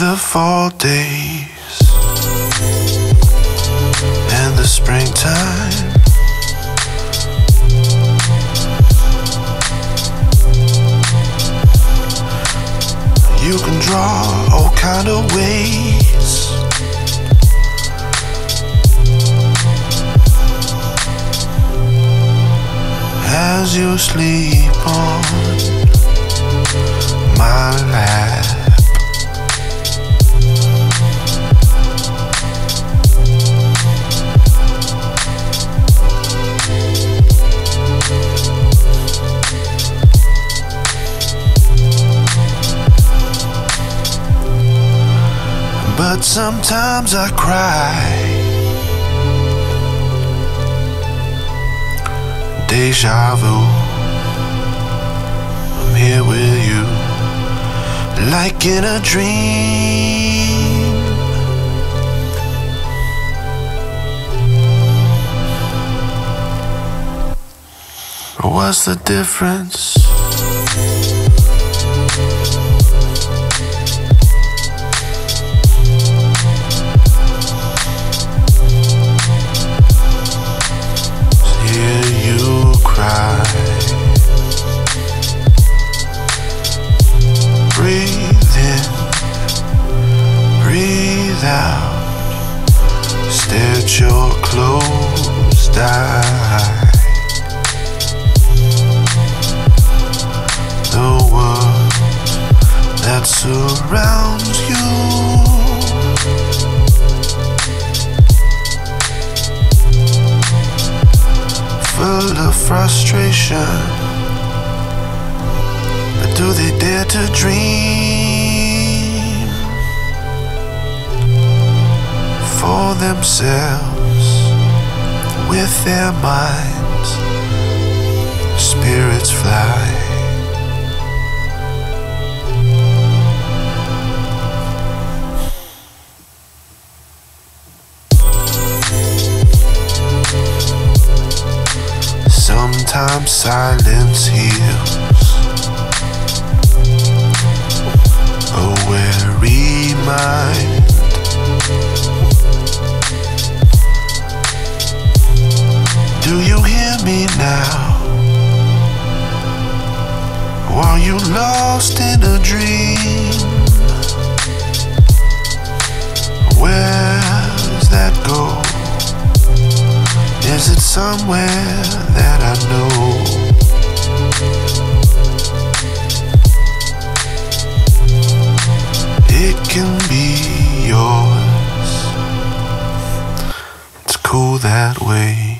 the fall days and the springtime. You can draw all kind of ways. As you sleep on my lap, but sometimes I cry. Deja vu, I'm here with you, like in a dream. What's the difference? Breathe in, breathe out, stare at your closed eye. The world that surrounds you full of frustration, but do they dare to dream for themselves with their minds? Spirits fly. Sometimes silence heals a weary mind. Do you hear me now? Or are you lost in a dream? Where's that go? Is it somewhere that I know? It can be yours. It's cool that way.